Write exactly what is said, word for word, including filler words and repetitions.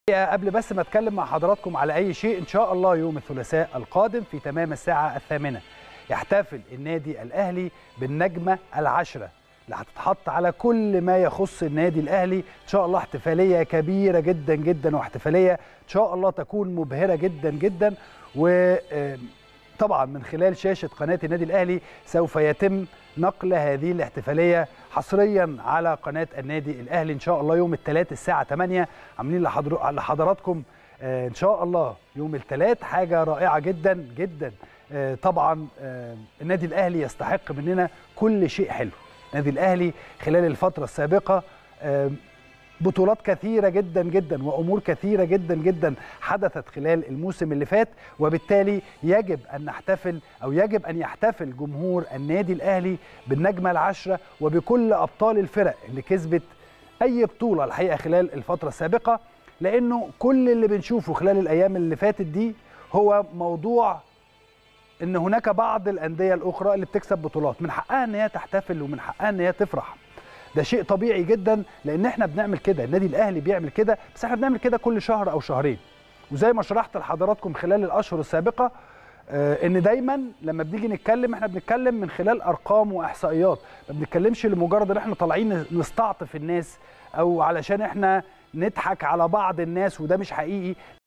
قبل بس ما اتكلم مع حضراتكم على اي شيء، ان شاء الله يوم الثلاثاء القادم في تمام الساعه الثامنه يحتفل النادي الاهلي بالنجمه العاشره اللي هتتحط على كل ما يخص النادي الاهلي. ان شاء الله احتفاليه كبيره جدا جدا، واحتفاليه ان شاء الله تكون مبهره جدا جدا. وطبعا من خلال شاشه قناه النادي الاهلي سوف يتم نقل هذه الاحتفاليه حصريا على قناه النادي الاهلي ان شاء الله يوم الثلاث الساعه ثمانية. عاملين لحضراتكم ان شاء الله يوم الثلاث حاجه رائعه جدا جدا. طبعا النادي الاهلي يستحق مننا كل شيء حلو. النادي الاهلي خلال الفتره السابقه بطولات كثيرة جدا جدا وأمور كثيرة جدا جدا حدثت خلال الموسم اللي فات، وبالتالي يجب أن نحتفل أو يجب أن يحتفل جمهور النادي الأهلي بالنجمة العاشرة وبكل أبطال الفرق اللي كسبت أي بطولة الحقيقة خلال الفترة السابقة، لأنه كل اللي بنشوفه خلال الأيام اللي فاتت دي هو موضوع أن هناك بعض الأندية الأخرى اللي بتكسب بطولات من حقها أن هي تحتفل ومن حقها أن هي تفرح. ده شيء طبيعي جدا لان احنا بنعمل كده، النادي الاهلي بيعمل كده، بس احنا بنعمل كده كل شهر او شهرين. وزي ما شرحت لحضراتكم خلال الاشهر السابقه آه ان دايما لما بنيجي نتكلم احنا بنتكلم من خلال ارقام واحصائيات، ما بنتكلمش لمجرد ان احنا طالعين نستعطف الناس او علشان احنا نضحك على بعض الناس، وده مش حقيقي.